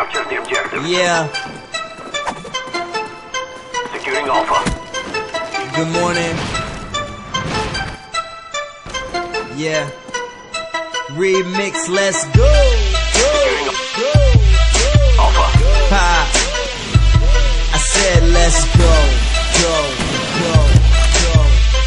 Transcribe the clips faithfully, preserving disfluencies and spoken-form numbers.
Capture the objective. Yeah. Securing Alpha. Good morning. Yeah. Remix, let's go. Go. Go. Go. Alpha. Ha. I said let's go. Go. Go. Go.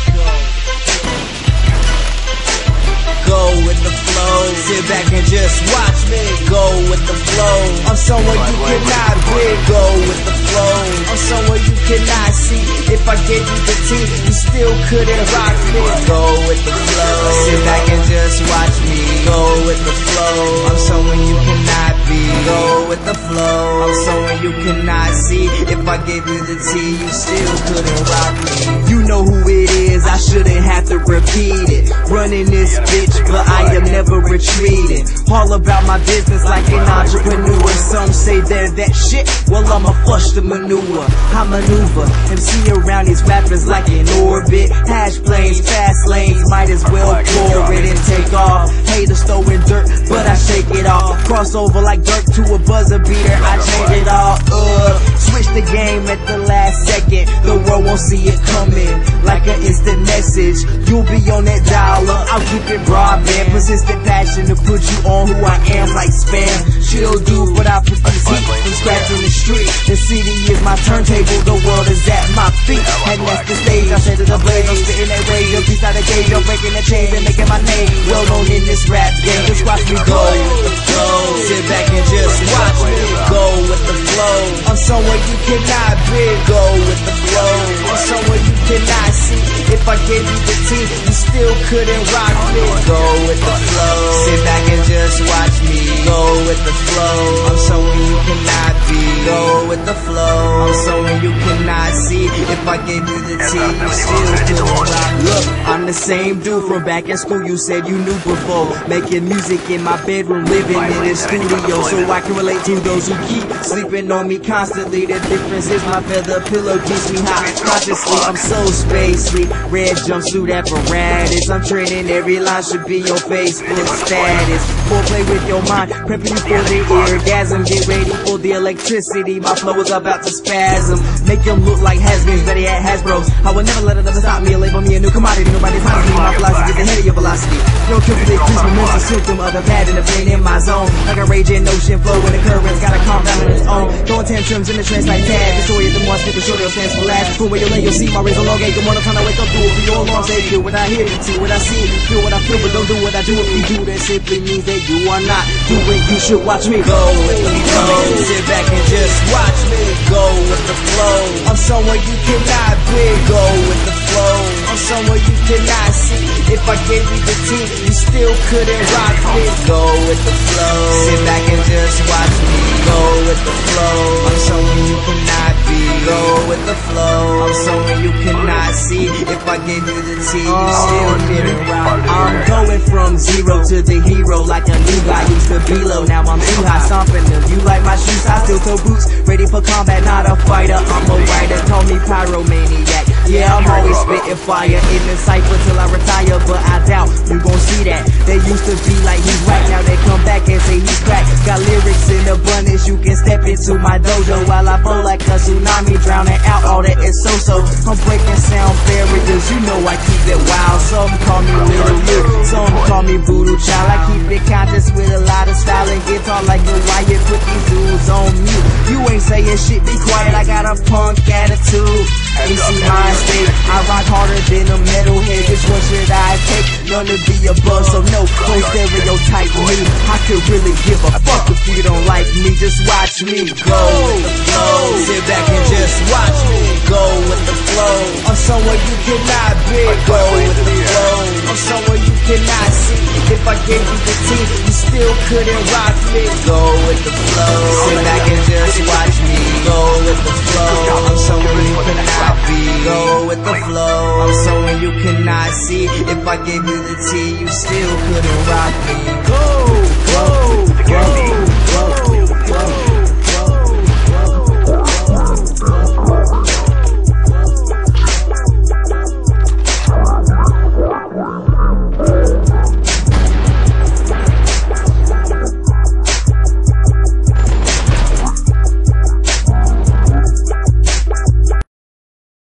Go. Go with the flow. Sit back and just watch me. Go with the flow. I'm somewhere you cannot be. Go with the flow. I'm somewhere you cannot see. If I gave you the T, you still couldn't rock me. Go with the flow. Sit back and just watch me. Go with the flow. I'm somewhere you cannot be. Go with the flow. I'm somewhere you cannot see. If I gave you the T, you still couldn't rock me. You know who it is. I shouldn't have to repeat it. Running this bitch, but I am never retreating. All about my business like an entrepreneur. Some say they're that shit. Well, I'ma flush the manure. I maneuver M C around these rappers like an orbit. Hash planes, fast lanes, might as well pour it and take off. Haters throwing dirt, but I shake it off. Crossover like Dirk to a buzzer beater. I change it all up. Switch the game at the last second. The world won't see it coming like an instant message. You'll be on that dial up. I'll keep it broadband. Persistent passion to put you on who I am like spam. Chill dude, but I produce heat from scratch in the street. The city is my turntable, the world is at my feet. And that's the stage, I said to the blaze. I'm spitting that rage, a piece out of cage. I'm breaking the chains and making my name well known in this rap game. Just watch me go with the flow. Sit back and just watch me go with the flow. I'm somewhere you cannot be. Go with the flow. I'm somewhere you cannot see. If I gave you the T, you still couldn't rock me. Go with the flow. Sit back and just watch me go with the flow. I'm somewhere you cannot be. Go with the flow. I'm somewhere you cannot see. If I gave you the T, you still couldn't rock me. Look, I'm the same dude from back in school you said you knew before. Making music in my bedroom, living in the studio, so I can relate to those who keep sleeping on me constantly. The difference is my feather pillow keeps me hot. Consciously, I'm so spacely. Red jumpsuit apparatus. I'm training every line should be your Facebook status. Foreplay with your mind, prepping you for the orgasm. Get ready for the electricity. My flow is about to spasm. Make them look like has-beens, better yet Hasbros. I will never let another stop me or label me a new commodity. Nobody's hiding me. My philosophy is ahead of your velocity. Don't kill me, increase my mental symptom of the pad and the pain in my zone. Like a raging ocean flow when the currents gotta calm down on its own. Throwing tantrums in the trance like Tad. The story is the more snippet short, it'll stand for last. From where you lay, you'll see my razor long eight. Good morning, time to wake up, do it for your alarm. Say, feel what I hear, see what I see, feel what I feel, but don't do what I do. If you do, that simply means that you are not doing. You should watch me go with the flow. Sit back and just watch me go with the flow. I'm somewhere you cannot be. Go with the flow. I'm somewhere you cannot see. If I gave you the T, you still couldn't rock me. Go with the flow. Sit back and just watch me go with the flow. I'm somewhere you cannot be. Go with the flow. I'm somewhere you cannot see. If I gave you the T, you still couldn't rock me. I'm going from zero to the hero like a new guy used to be low. Now I'm too high, stomping them. You like my shoes? I still toe boots. Ready for combat, not a fighter. I'm a writer. Call me pyromaniac. Yeah, I'm always spitting fire in the cypher till I retire, but I doubt you gon' see that. They used to be like he's whack, now they come back and say he's crack. Got lyrics in abundance, you can step into my dojo while I flow like a tsunami, drowning out all that is so-so. I'm breaking sound barriers, you know I keep it wild. Some call me Little Luke, some call me Voodoo Child. I keep it conscious with a lot of style and guitar like a wire. Put these dudes on mute. You ain't saying shit, be quiet. I got a punk attitude. You see my state, I rock harder than a metalhead. Which one should I take? None to be above, so no, don't stereotype me. I could really give a fuck if you don't like me. Just watch me go with the flow. Sit back and just watch me go with the flow. I'm somewhere you cannot be. Go with the flow. I'm somewhere you cannot see. If I gave you the T, you still couldn't rock me. Go with the flow. Sit back and just watch me go with the flow. I'm somewhere you cannot be. Go with the flow. I'm somewhere you cannot see. If I gave you the T, you still couldn't rock me. Go, go, go.